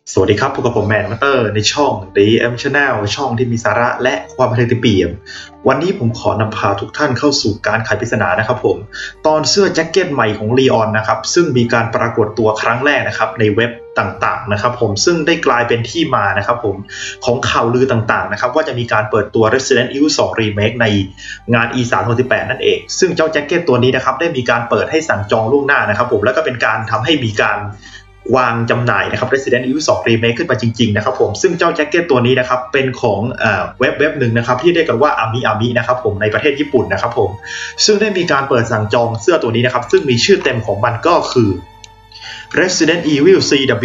สวัสดีครับพบกับผมแมนมัตเตอร์ในช่อง DM Channel ช่องที่มีสาระและความบันเทิงเต็มเปี่ยมวันนี้ผมขอนำพาทุกท่านเข้าสู่การไขปริศนานะครับผมตอนเสื้อแจ็คเก็ตใหม่ของลีออนนะครับซึ่งมีการปรากฏตัวครั้งแรกนะครับในเว็บต่างๆนะครับผมซึ่งได้กลายเป็นที่มานะครับผมของข่าวลือต่างๆนะครับว่าจะมีการเปิดตัว Resident Evil 2 Remake ในงาน E3 2018นั่นเองซึ่งเจ้าแจ็คเก็ตตัวนี้นะครับได้มีการเปิดให้สั่งจองล่วงหน้านะครับผมแล้วก็เป็นการทำให้มีการวางจำหน่ายนะครับ Resident Evil 2 Remake ขึ้นมาจริงๆนะครับผมซึ่งเจ้าแจ็คเก็ตตัวนี้นะครับเป็นของเว็บหนึ่งนะครับที่เรียกกันว่าอามินะครับผมในประเทศญี่ปุ่นนะครับผมซึ่งได้มีการเปิดสั่งจองเสื้อตัวนี้นะครับซึ่งมีชื่อเต็มของมันก็คือ Resident Evil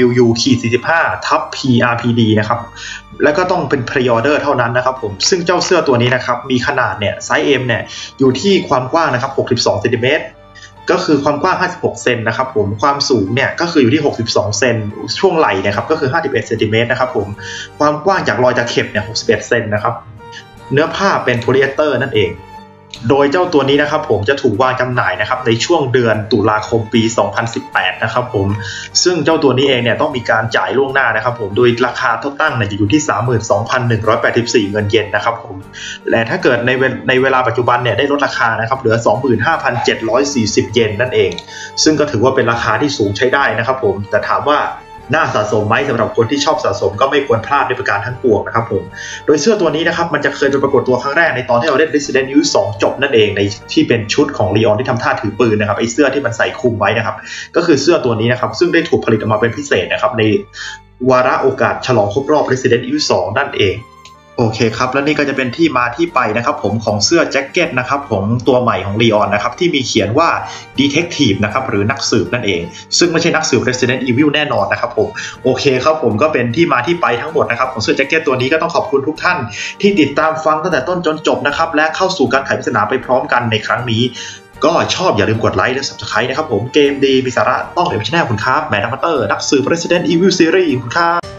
CWU-45/PRPD นะครับแล้วก็ต้องเป็น Pre-order เท่านั้นนะครับผมซึ่งเจ้าเสื้อตัวนี้นะครับมีขนาดเนี่ยไซส์ M เนี่ยอยู่ที่ความกว้างนะครับ62เซนติเมตรก็คือความกว้าง56เซนนะครับผมความสูงเนี่ยก็คืออยู่ที่62เซนช่วงไหล่นะครับก็คือ51เซนติเมตรนะครับผมความกว้างจากรอยตะเข็บเนี่ย61เซนนะครับเนื้อผ้าเป็นโพลีเอสเตอร์นั่นเองโดยเจ้าตัวนี้นะครับผมจะถูกวางจำหน่ายนะครับในช่วงเดือนตุลาคมปี2018นะครับผมซึ่งเจ้าตัวนี้เองเนี่ยต้องมีการจ่ายล่วงหน้านะครับผมโดยราคาตั้งเนี่ยจะอยู่ที่ 32,184 เงินเยนนะครับผมและถ้าเกิดในเวลาปัจจุบันเนี่ยได้ลดราคานะครับเหลือ 25,740 เยนนั่นเองซึ่งก็ถือว่าเป็นราคาที่สูงใช้ได้นะครับผมแต่ถามว่าน่าสะสมไหมสำหรับคนที่ชอบสะสมก็ไม่ควรพลาดในประการทั้งปวงนะครับผมโดยเสื้อตัวนี้นะครับมันจะเคยไปปรากฏตัวครั้งแรกในตอนที่เราเล่น Resident Evil 2 จบนั่นเองในที่เป็นชุดของลีออนที่ทำท่าถือปืนนะครับไอเสื้อที่มันใส่คลุมไว้นะครับก็คือเสื้อตัวนี้นะครับซึ่งได้ถูกผลิตออกมาเป็นพิเศษนะครับในวาระโอกาสฉลองครบรอบ Resident Evil 2 นั่นเองโอเคครับและนี่ก็จะเป็นที่มาที่ไปนะครับผมของเสื้อแจ็คเก็ตนะครับผมตัวใหม่ของลีออนนะครับที่มีเขียนว่า Detective นะครับหรือนักสืบนั่นเองซึ่งไม่ใช่นักสืบ Resident Evil แน่นอนนะครับผมโอเคครับผมก็เป็นที่มาที่ไปทั้งหมดนะครับของเสื้อแจ็คเก็ตตัวนี้ก็ต้องขอบคุณทุกท่านที่ติดตามฟังตั้งแต่ต้นจนจบนะครับและเข้าสู่การไขปริศนาไปพร้อมกันในครั้งนี้ก็ชอบอย่าลืมกดไลค์และ Subscribe นะครับผมเกมดีมีสาระต้องเดี๋ยวช่องคุณครับแมนนักเตอร์นักสืบ Resident Evil Series คุณครับ